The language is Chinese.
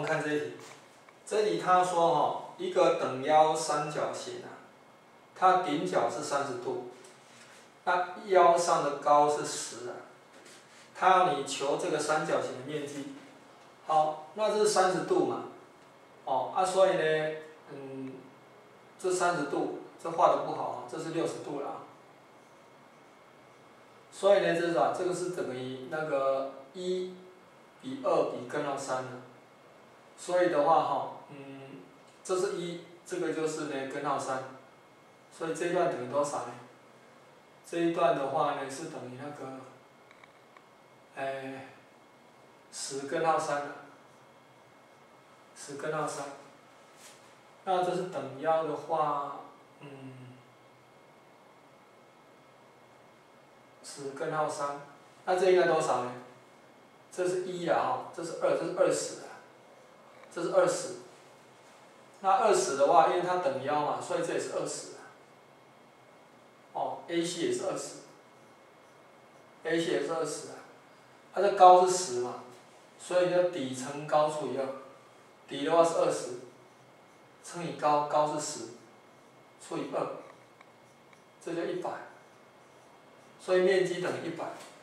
们看这一题，这里他说一个等腰三角形它顶角是30度，那腰上的高是10它要你求这个三角形的面积。好，那这是30度嘛，所以呢，这30度，这画的不好这是60度了所以呢，这是啥？这个是等于那个1比2比根号3的。所以的话这是1，这个就是呢根号3。所以这一段等于多少呢？这一段的话呢是等于那个10根号3的，10根号3。那这是等腰的话10根号3，那这应该多少呢？这是1这是2，这是20这是20。那20的话，因为它等腰嘛，所以这也是20AC 也是20，AC 也是20它这高是10嘛，所以就底乘高除以2，底的话是20，乘以高，高是10，除以2，这就100。所以面积等于100。